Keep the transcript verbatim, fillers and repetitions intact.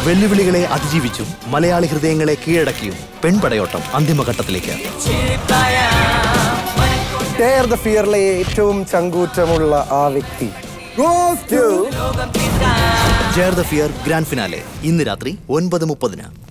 വെല്ലുവിളികളെ അതിജീവിച്ചും മലയാളി ഹൃദയങ്ങളെ കീഴടക്കിയും പെൺപടയോട്ടം അന്തിമഘട്ടത്തിലേക്ക്. Dare the ഫിയറിലെ ഏറ്റവും ചങ്കൂറ്റമുള്ള ആ വ്യക്തി dare the fear grand finale ഇന്ന് രാത്രി ഒൻപത് മുപ്പതിന്.